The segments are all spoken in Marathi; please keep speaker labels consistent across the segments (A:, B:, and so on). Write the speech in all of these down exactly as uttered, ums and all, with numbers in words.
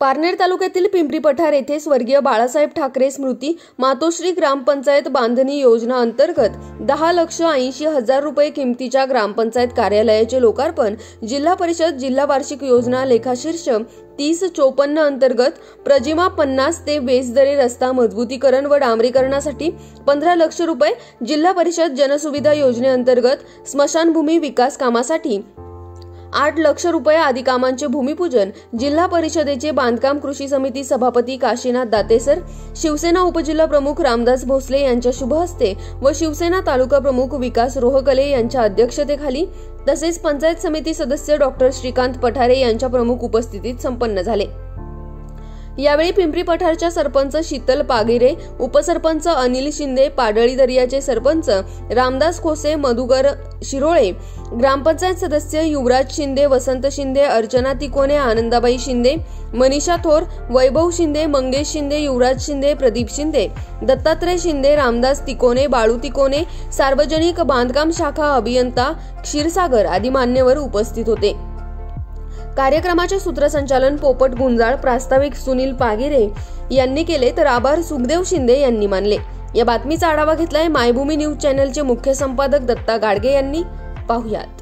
A: पारनेर तालुक्यातील पिंपरी पठार येथे स्वर्गीय बाळासाहेब ठाकरे स्मृती मातोश्री ग्रामपंचायत बांधणी योजना अंतर्गत दहा लक्ष ऐंशी हजार रुपये किमतीच्या ग्रामपंचायत कार्यालयाचे लोकार्पण जिल्हा परिषद जिल्हा वार्षिक योजना लेखाशीर्ष तीस चोपन्न अंतर्गत प्रजिमा पन्नास ते वेसदरे रस्ता मजबूतीकरण व डांबरीकरणासाठी पंधरा लक्ष रुपये, जिल्हा परिषद जनसुविधा योजनेअंतर्गत स्मशानभूमी विकास कामासाठी आठ लक्ष रुपये आदी कामांचे भूमिपूजन जिल्हा परिषदेचे बांधकाम कृषी समिती सभापती काशीनाथ दातेसर, शिवसेना उपजिल्हा प्रमुख रामदास भोसले यांच्या शुभ हस्ते व शिवसेना तालुका प्रमुख विकास रोहकले यांच्या अध्यक्षतेखाली तसेच पंचायत समिती सदस्य डॉक्टर श्रीकांत पठारे यांच्या प्रमुख उपस्थितीत संपन्न झाले। यावेळी पिंपरी पठारच्या सरपंच शीतल पागिरे, उपसरपंच अनिल शिंदे, पाडळी दर्याचे सरपंच रामदास खोसे, मधुकर शिरोळे, ग्रामपंचायत सदस्य युवराज शिंदे, वसंत शिंदे, अर्चना तिकोने, आनंदाबाई शिंदे, मनीषा थोर, वैभव शिंदे, मंगेश शिंदे, युवराज शिंदे, प्रदीप शिंदे, दत्तात्रय शिंदे, रामदास तिकोने, बाळू तिकोने, सार्वजनिक बांधकाम शाखा अभियंता क्षीरसागर आदी मान्यवर उपस्थित होते। कार्यक्रमाचे सूत्रसंचालन पोपट गुंजाळ, प्रास्ताविक सुनील पागिरे यांनी केले तर आभार सुखदेव शिंदे यांनी मानले। या बातमीचा आढावा घेतलाय मायभूमी न्यूज चॅनलचे मुख्य संपादक दत्ता गाडगे यांनी। पाहुयात।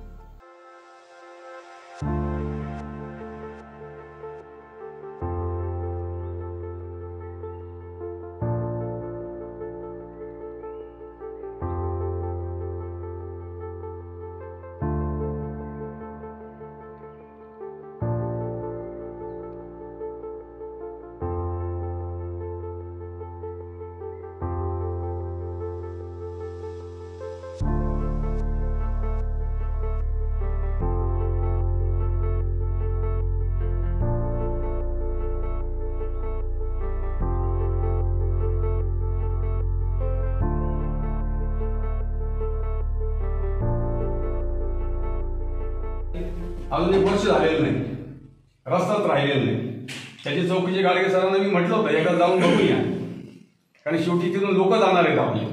B: अजून एक वर्ष झालेलं नाही, रस्ताच राहिलेला नाही। त्याची चौकशी गाडगे सरांना मी म्हटलं होतं एकदा जाऊन बघूया, कारण शेवटी तिथून लोक जाणार आहेत आपले।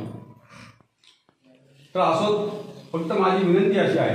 B: तर असो, फक्त माझी विनंती अशी आहे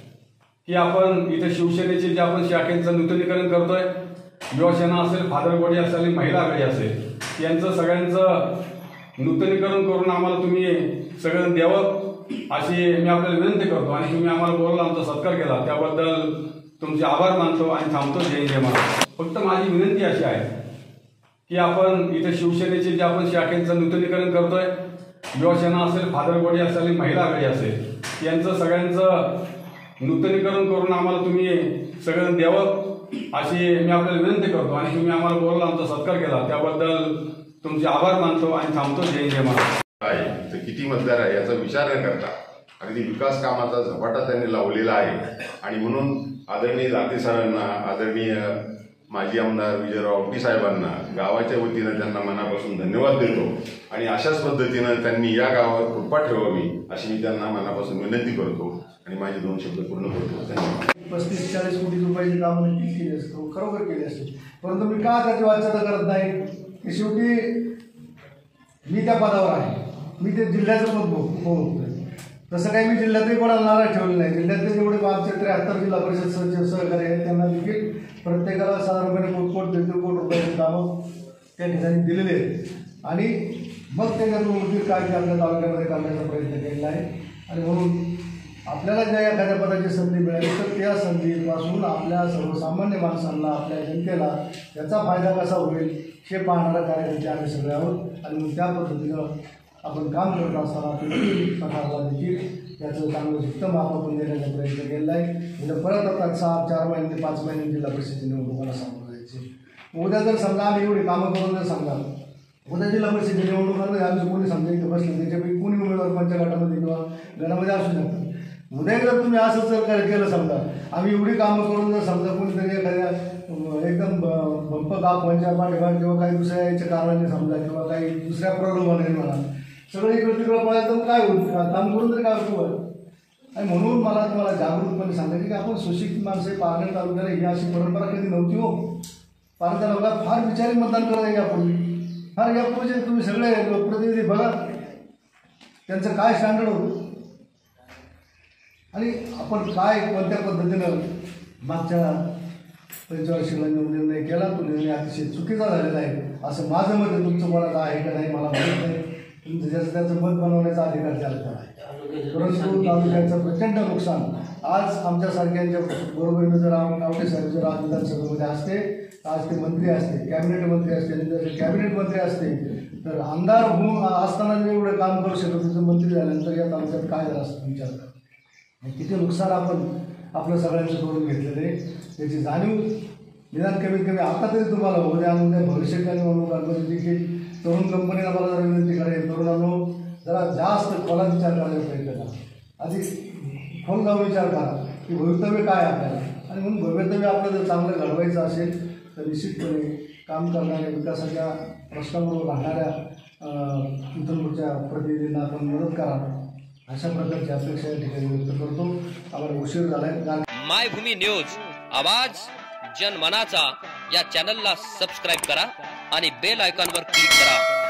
B: की आपण इथं शिवसेनेचे जे आपण शाखेचं नूतनीकरण करतोय, युवासेना असेल, फादरबॉडी असेल, महिला आघाडी असेल, यांचं सगळ्यांचं नूतनीकरण करून आम्हाला तुम्ही सगळं द्यावं अशी मी आपल्याला विनंती करतो। आणि तुम्ही आम्हाला बोलला, आमचा सत्कार केला, त्याबद्दल तुमचे आभार मानतो आणि थांबतो। जय जय महाराज। फक्त माझी विनंती अशी आहे की आपण इथं शिवसेनेचे जे आपण शाखेचं नूतनीकरण करतोय, युवासेना असेल, फादरबॉडी असेल, महिला आघाडी असेल, यांचं सगळ्यांचं नूतनीकरण करून आम्हाला तुम्ही सगळं द्यावं अशी मी आपल्याला विनंती करतो। आणि तुम्ही आम्हाला बोलला, आमचा सत्कार केला, त्याबद्दल तुमचे आभार मानतो आणि थांबतो। जय जय महाराज।
C: आहे किती मतदार आहे याचा विचार न करता अगदी विकास कामाचा झपाटा त्यांनी लावलेला आहे। आणि म्हणून आदरणीय दाते सरांना, आदरणीय माजी आमदार विजयराव औटी साहेबांना गावाच्या वतीनं त्यांना मनापासून धन्यवाद देतो। आणि अशाच पद्धतीनं त्यांनी या गावावर कृपा ठेवावी अशी मी त्यांना मनापासून विनंती करतो आणि माझे दोन शब्द पूर्ण करतो। धन्यवाद।
D: पस्तीस चाळीस कोटी रुपयाची कामं नक्कीच केली असतो, खरोखर केली असते, परंतु मी का त्याची वाच्यता करत नाही की शेवटी मी त्या पदावर आहे, मी ते जिल्ह्याचं पद भोगतोय। तसं काही मी जिल्ह्यातही कोणाला नाराज ठेवलं नाही। जिल्ह्यातले जेवढे आमचे त्र्याहत्तर जिल्हा परिषद सदस्य सहकारी आहेत त्यांना देखील प्रत्येकाला साधारणपणे कोट दीड कोटी रुपयाची कामं त्या ठिकाणी दिलेले आहेत। आणि मग त्याच्यातून उद्योग कार्य आपल्या तालुक्यामध्ये करण्याचा प्रयत्न केलेला आहे। आणि म्हणून आपल्याला ज्या एखाद्या पदाची संधी मिळाली तर त्या संधीपासून आपल्या सर्वसामान्य माणसांना, आपल्या जनतेला त्याचा फायदा कसा होईल हे पाहणारा कार्यकर्ते आम्ही सगळे आहोत। आणि मग त्या पद्धतीनं आपण काम करत असताना पठारला देखील त्याचं चांगलं उत्तम आपण देण्याचा प्रयत्न केलेला आहे। म्हणजे परत आता सहा चार महिने पाच महिने जिल्हा परिषदेची निवडणुकाला सामोरं जायचे। उद्या जर समजा आम्ही एवढी कामं करून जर समजा उद्या जिल्हा परिषदेची निवडणुकामध्ये आम्ही कोणी समजा इथे बसले, त्याच्यापैकी कोणी उमेदवार पंचगटामध्ये किंवा गणामध्ये असू शकतात। उद्या जर तुम्ही असं जर केलं समजा, आम्ही एवढी कामं करून जर समजा कोणीतरी एखाद्या एकदम बंप काप पंचायत पाठिंबा किंवा काही दुसऱ्या याच्या कारणाने समजा किंवा काही दुसऱ्या प्रॉब्लेम म्हणा सगळं इकडे तिकडं पळायचं तर काय होईल, काम करून तरी काय होतं। आणि म्हणून मला तुम्हाला जागरूकपणे सांगायचं की आपण सुशिक्षित माणसं पारनेर तालुक्याला ही अशी परंपरा कधी नव्हती हो। पारनेर तालुक्यात फार विचारी मतदान करत यापूर्वी, फार यापूर्वीचे तुम्ही सगळे लोकप्रतिनिधी बघा त्यांचं काय स्टँडर्ड होतं आणि आपण काय कोणत्या पद्धतीनं मागच्या पंचवार्षिकला निर्णय केला, तो निर्णय अतिशय चुकीचा झालेला आहे असं माझं मत आहे. तुमचं मनात आहे का नाही मला माहीत नाही. तुमचं ज्याचं त्याचं मत बनवण्याचा अधिकार त्याला आहे. परंतु तालुक्याचं प्रचंड नुकसान आज आमच्यासारख्यांच्या बरोबरीने जर आवटे साहेब जर आज विधानसभेमध्ये असते, आज ते मंत्री असते, कॅबिनेट मंत्री असते, आणि जर कॅबिनेट मंत्री असते तर आमदार होऊन असताना जे एवढं काम करू शकत तिथं मंत्री झाल्यानंतर या तालुक्यात काय झालं असतं विचार करा. किती नुकसान आपण आपलं सगळ्यांचं करून घेतलेलं आहे त्याची जाणीव निदान कमीत कमी आता तरी तुम्हाला उद्या आणि भविष्यात म्हणून गणपती की तरुण कंपनीला मला जरा विनंती करेल, तरुणांनो जरा जास्त खोलात विचार करायचा प्रयत्न करा, अधिक खोल जाऊन विचार करा की भवितव्य काय आपल्याला, आणि म्हणून भवितव्य आपलं जर चांगलं घडवायचं असेल तर निश्चितपणे काम करणाऱ्या विकासाच्या प्रश्नांबरोबर राहणाऱ्या इंथनपूरच्या प्रतिनिधींना आपण मदत करा अशा प्रकारची अपेक्षा या ठिकाणी व्यक्त करतो. आम्हाला उशीर झालाय.
E: मायभूमी न्यूज आवाज जनमनाचा या चॅनलला सबस्क्राईब करा आणि बेल आयकॉनवर क्लिक करा.